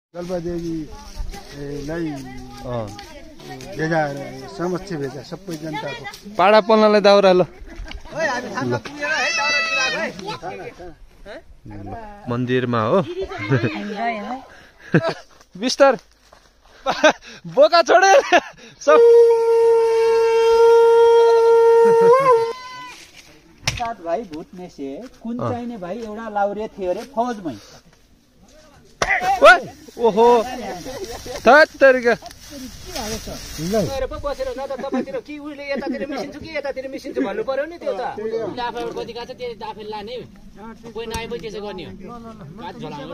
जलपादेवीलाई भेजा समक्ष भेजा सबै जनताको पाडा पल्नलाई दाउरा ल मन्दिरमा हो बिस्तार बोका छोडे सात भाइ भुटनेसे कुन चाहिने भाइ एउटा लाउरे थियो अरे फौजमै ओहो तत्तरका गएर पो बसेर न त तपाईतिर कि उहिले यतातिर मिसिन्छु कि यतातिर मिसिन्छु भन्नु पर्यो नि त्यो त आफै कति काछ त्यो आफै लाने कोही नआएपछि त्यसो गर्ने हो काट झोलामा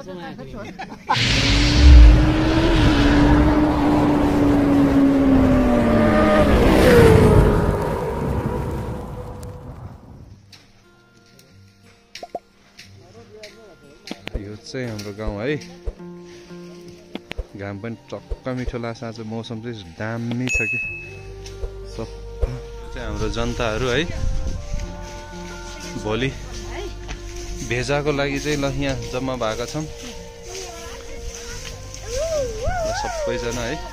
यो चाहिँ हाम्रो गाउँ है घाम पनि टक्क मिठो लाग्छ आज मौसम चाहिँ दामी छ कि सब चाहिँ हाम्रो जनताहरू है भोलि भेजाको लागि चाहिँ ल यहाँ जम्मा भएका छौँ सबैजना है।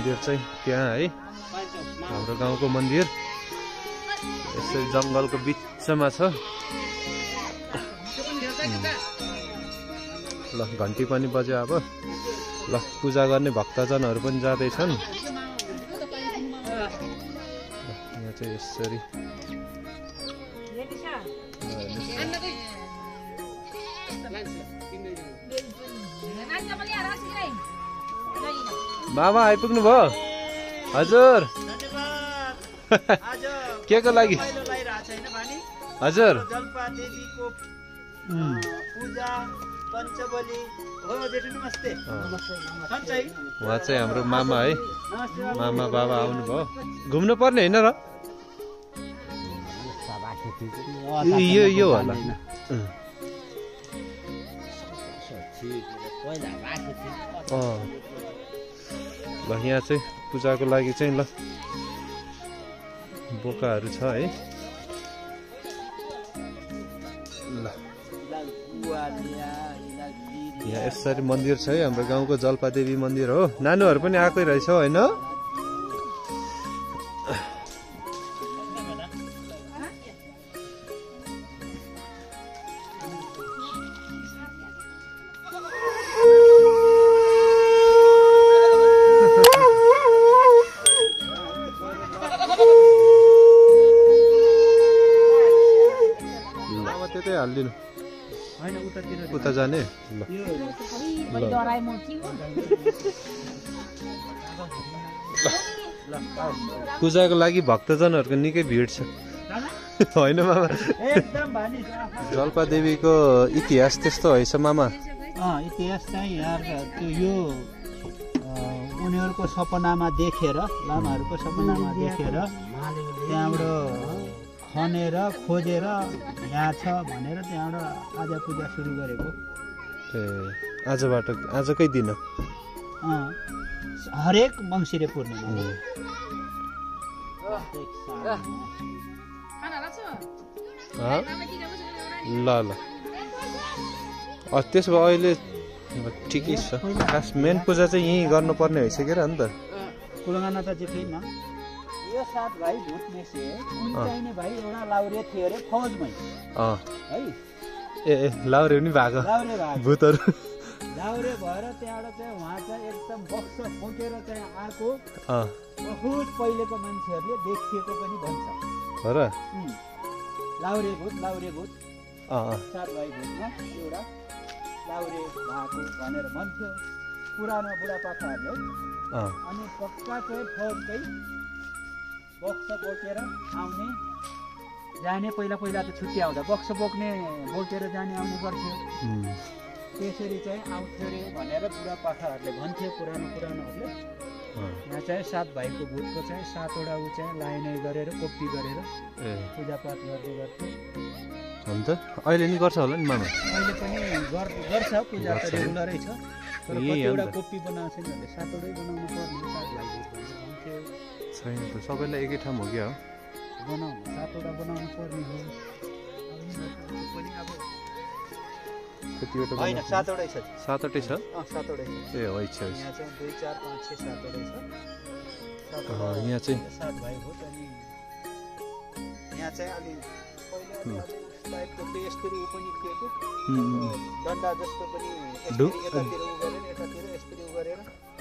मन्दिर चाहिँ त्यहाँ है हाम्रो गाउँको मन्दिर यसरी जङ्गलको बिचमा छ ल घन्टी पनि बज्यो अब ल पूजा गर्ने भक्तजनहरू पनि जाँदैछन् यहाँ चाहिँ यसरी मामा आइपुग्नु भयो हजुर के को लागि हजुर जल्पादेवीको पूजा पञ्चबली हो जेठो नमस्ते सन्चै उहाँ चाहिँ हाम्रो मामा है मामा बाबा आउनुभयो घुम्नु पर्ने होइन र यो होला ल यहाँ चाहिँ पूजाको लागि चाहिँ ल बोकाहरू छ है ल यहाँ यसरी मन्दिर छ है हाम्रो गाउँको जल्पादेवी मन्दिर हो नानुहरू पनि आएकै रहेछ होइन त्यतै हालिदिनु उता जाने ल पूजाको लागि भक्तजनहरूको निकै भिड छ होइन मामा जल्पादेवीको इतिहास त्यस्तो रहेछ मामा इतिहास चाहिँ यार त्यो यो उनीहरूको सपनामा देखेर लामाहरूको सपनामा देखेर त्यहाँबाट खनेर खोजेर यहाँ छ भनेर त्यहाँबाट आज पूजा सुरु गरेको ए आजबाट आजकै दिन हरेक मङ्सिरे पूर्णिमा ल ल त्यसो भए अहिले ठिकै छ खास मेन पूजा चाहिँ यहीँ गर्नुपर्ने भइसक्यो र नि त कुलगाना त चाहिँ छैन यो 7 भाइ भुट्ने से चाहिने भाइ एउटा लाउरे थियो अरे फौजमै है ए लाउरे पनि भएको भूतहरू लाउरे भएर त्यहाँबाट चाहिँ उहाँ चाहिँ एकदम बक्स फुकेर चाहिँ आएको बहुत पहिलेको मान्छेहरूले देखिएको पनि भन्छ हो र लाउरे भूत 7 भाइ भुटमा एउटा लाउरे भएको भनेर भन्थ्यो पुरानो बुढापाकाहरूले अनि पक्का चाहिँ फौजकै बक्स बोकेर आउने जाने पहिला त छुट्टी आउँदा बक्स बोकेर जाने आउने गर्थ्यो त्यसरी चाहिँ आउँथ्यो अरे भनेर बुढापाकाहरूले भन्थ्यो पुरानोहरूले यहाँ चाहिँ 7 भाइको भूतको चाहिँ 7वटा ऊ चाहिँ लाइनै गरेर कोपी गरेर पूजापाठ गर्दै गर्थ्यो अन्त अहिले नि गर्छ होला नि मामा अहिले पनि गर्छ पूजा त रेगुलरै छ तर कतिवटा कोपी बनाएको छैन भने 7वटै बनाउनु पर्ने 7 भाइ भन्थ्यो छैन त सबैलाई एकै ठाउँ हो क्या बनाउनु 7वटा बनाउनु पर्ने हो कतिवटा होइन 7वटै छ 7वटै छ 7वटै छ ए होइन यहाँ चाहिँ 2 4 5 6 7वटै छ यहाँ चाहिँ 7 भाइ हो अनि यहाँ चाहिँ अलि पहिला टाइपको यस्तरी उ पनि थियो कि डन्डा जस्तो पनि यतातिर उ गरेर यतातिर यस्तरी उ गरेर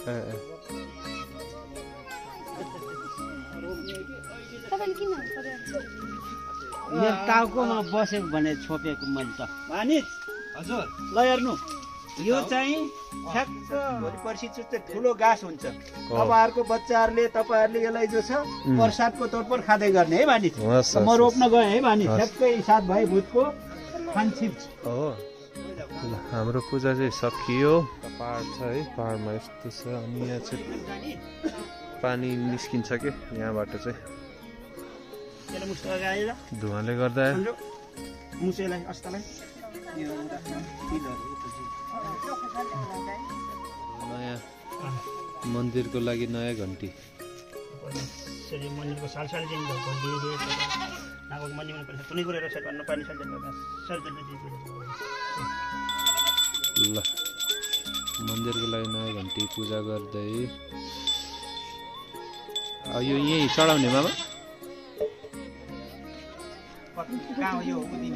यो टाउकोमा बसेको भने छोपेको मैले त मानिस हजुर ल हेर्नु यो चाहिँ ठ्याक्क भोलि पर्सि चाहिँ ठुलो घाँस हुन्छ तपाईँहरूको बच्चाहरूले तपाईँहरूले यसलाई जो छ प्रसादको तौर पर खाँदै गर्ने है मानिस म रोप्न गएँ है मानिस ठ्याक्कै 7 भाइ भूतको खान्छिप हो हाम्रो पूजा चाहिँ सकियो पहाड छ है पहाडमा यस्तो छ अनि यहाँ चाहिँ पानी निस्किन्छ के यहाँबाट चाहिँ धुवाले गर्दा नयाँ मन्दिरको लागि नयाँ घन्टी मन्दिरको सालसाल चाहिँ घन्टी कुनै कुरो सेट गर्न पानी ल मन्दिरको लागि नयाँ घन्टी पूजा गर्दै यो यही चढाउने मामा कहाँ हो यो उदिने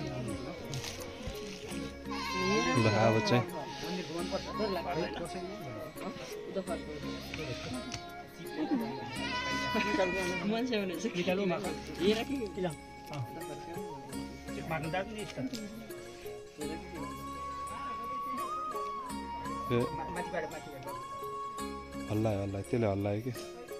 ल अब चाहिँ मान्छे भनेपछि निकाल्नु माका हेर कि किन माग्नु दार्नु नि माथिबाट हल्लायो त्यसले हल्लायो कि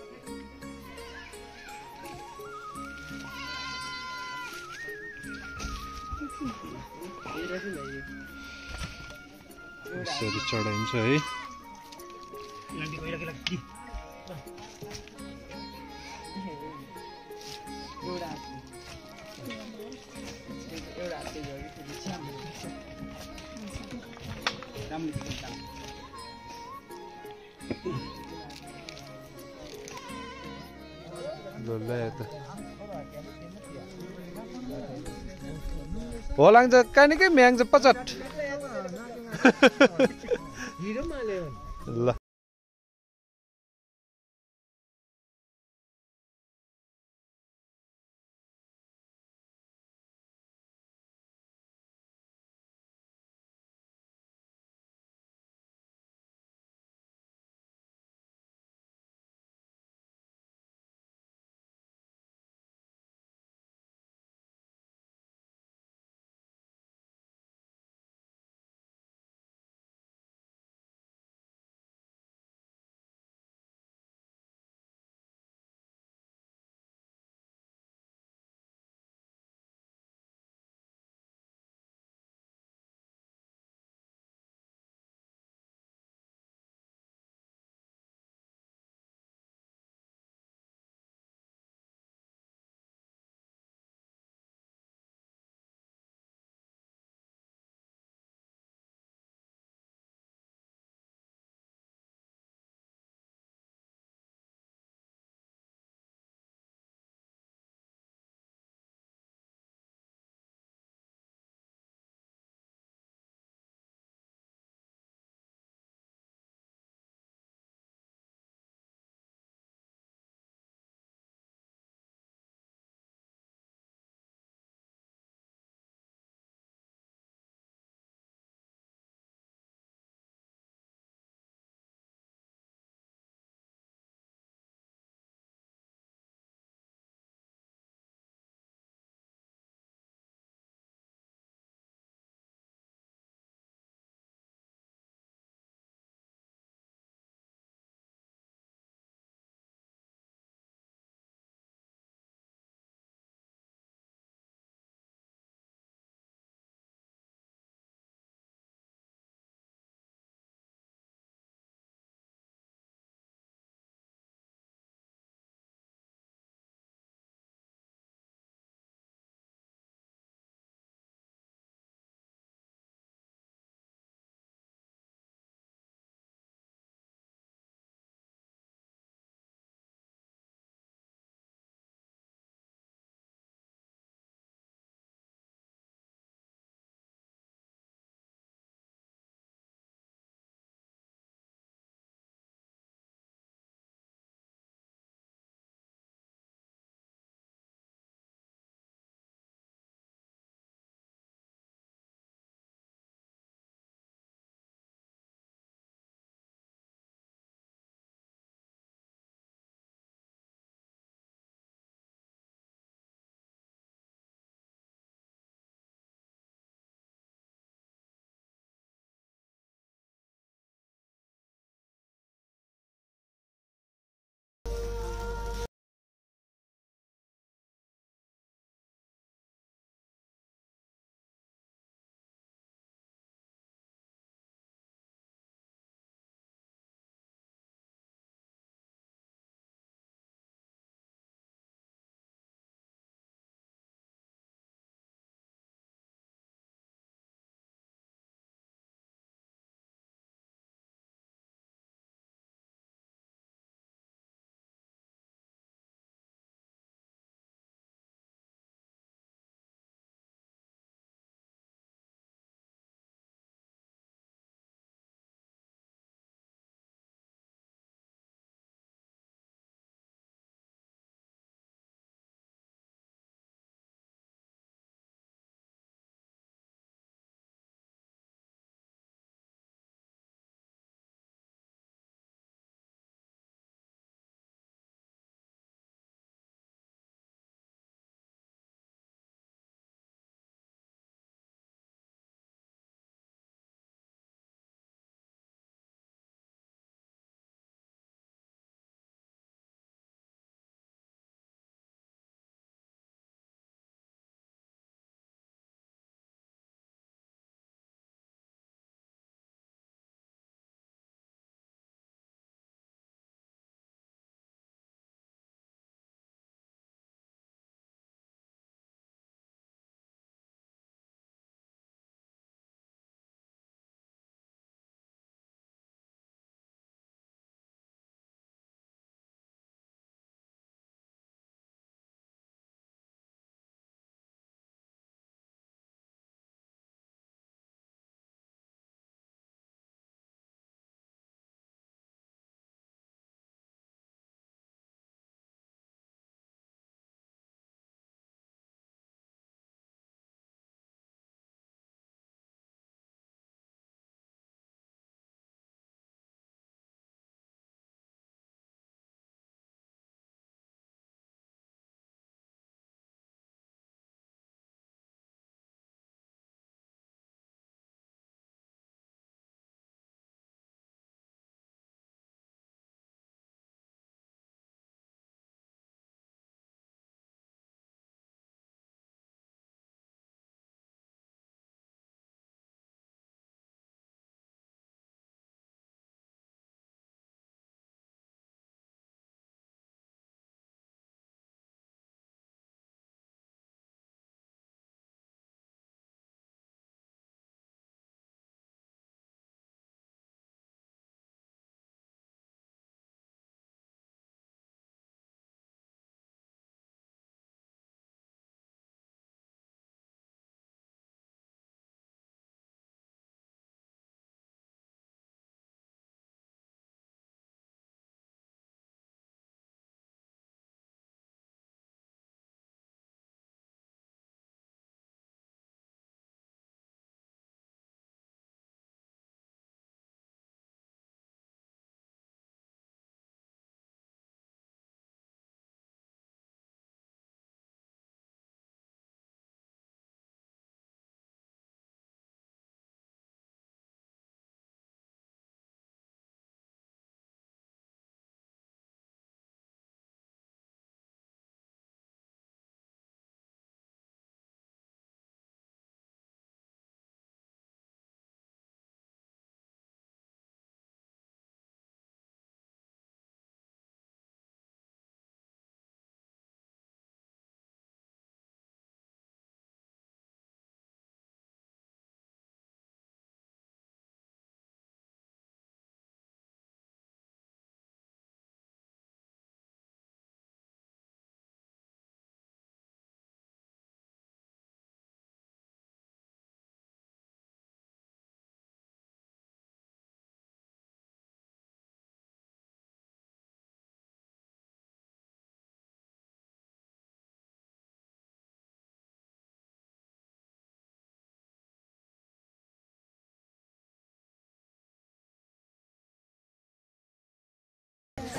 यसरी चढाइन्छ है होलाङ्छ कानिकै म्याङ्छ पचट ल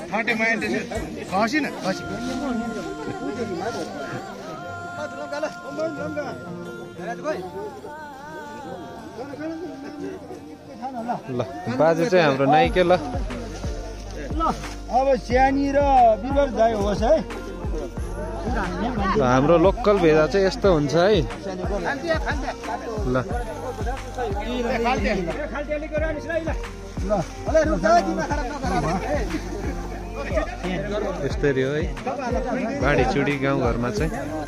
खसी न खसी ल बाजे चाहिँ हाम्रो नाइके ल अब स्यानी र बिबर दाइ होस् है हाम्रो लोकल भेजा चाहिँ यस्तो हुन्छ है ल यस्तरी हो है बाढी चुडी गाउँघरमा चाहिँ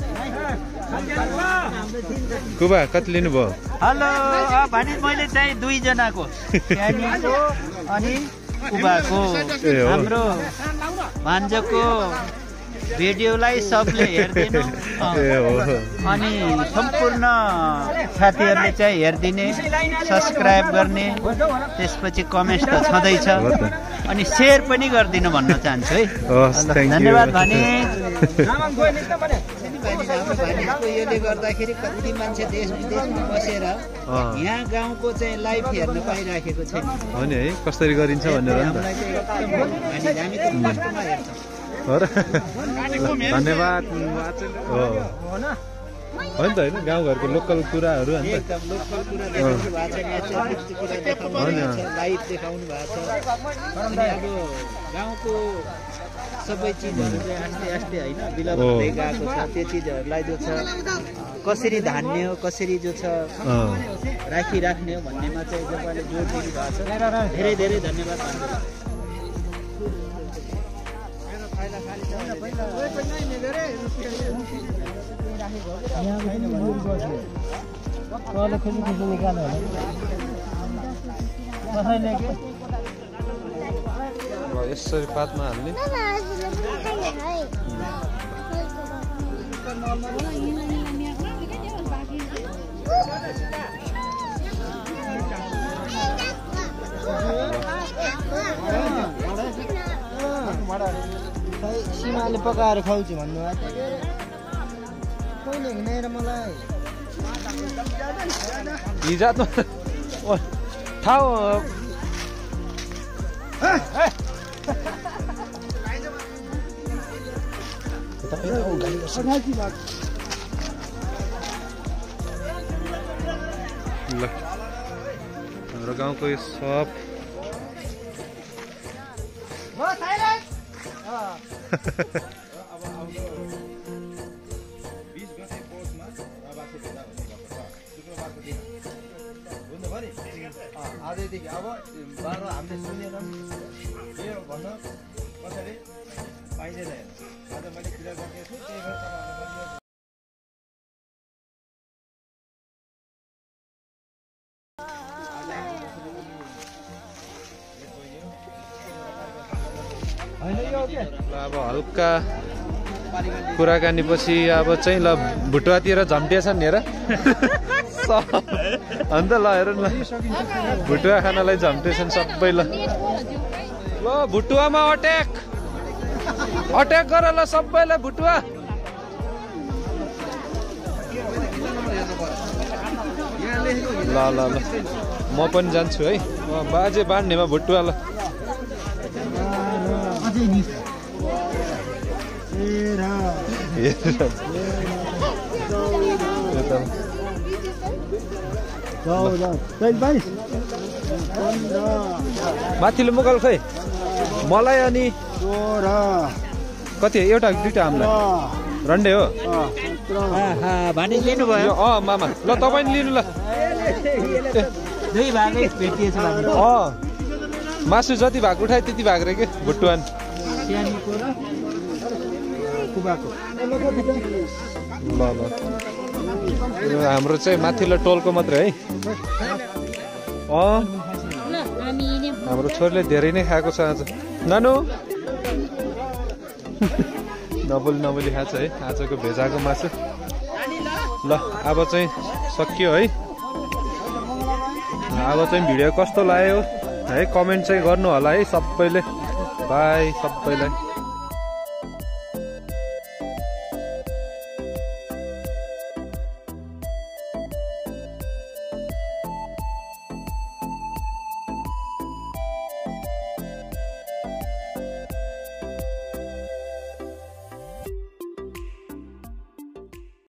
कुबा कति लिनुभयो हेलो भने मैले चाहिँ 2 जनाको स्यानीको अनि कुबाको हाम्रो भान्जोको भिडियोलाई सबले हेर्दिनु अनि सम्पूर्ण साथीहरूले चाहिँ हेर्दिने सब्स्क्राइब गर्ने त्यसपछि कमेन्ट त छँदैछ अनि सेयर पनि गरिदिनु भन्न चाहन्छु है धन्यवाद भने यसले गर्दाखेरि कति मान्छे देश विदेशमा बसेर यहाँ गाउँको चाहिँ लाइभ हेर्न पाइराखेको छैन हो नि है कसरी गरिन्छ भनेर धन्यवाद हो नि त होइन गाउँघरको लोकल कुराहरू अन्त लाइभ देखाउनु भएको छ अनि अब गाउँको सबै चिजहरू चाहिँ आस्ते आस्ते होइन विलुप्त हुँदै गएको छ त्यो चिजहरूलाई जो छ कसरी धान्ने हो कसरी जो छ राखिराख्ने हो भन्नेमा चाहिँ तपाईँले जोड दिनु भएको छ धेरै धेरै धन्यवाद यसरी पातमा हाल्ने सीमाले पकाएर खुवाउँछु भन्नुभएको कहिले हिँडेर मलाई हिजोमा ठाउँ ल हाम्रो गाउँको यो सब आजदेखि अब 12 हामीले सुनेर के भन्न कसैले पाइँदैन आज मैले क्लियर गरिदिएको छु त्यही भएर अब हल्का कुराकानी पछि अब चाहिँ ल भुटुवातिर झम्टिएछ नि हेर अन्त ल हेर न भुटुवा खानालाई झम्टेछन् सबै ल ल भुटुवामा अट्याक अट्याक गर ल सबैलाई भुटुवा ल ल ल म पनि जान्छु है बाजे बाँड्नेमा भुटुवा ल माथिल्लो मुगल खै मलाई अनि कति एउटा दुईटा हामीलाई रन्डे हो भने लिनुभयो मामा ल तपाईँ लिनु ल दुई भागै भेटिएछ मासु जति भाग उठाए त्यति भाग रे के भुटुवान ल ल हाम्रो चाहिँ माथिल्लो टोलको मात्रै है हाम्रो छोरीले धेरै नै खाएको छ आज नानु नबोली नबोली खान्छ है आजको भेजाको मासु ल अब चाहिँ सकियो है अब चाहिँ भिडियो कस्तो लाग्यो है कमेन्ट चाहिँ गर्नु होला है सबैले बाई सबैलाई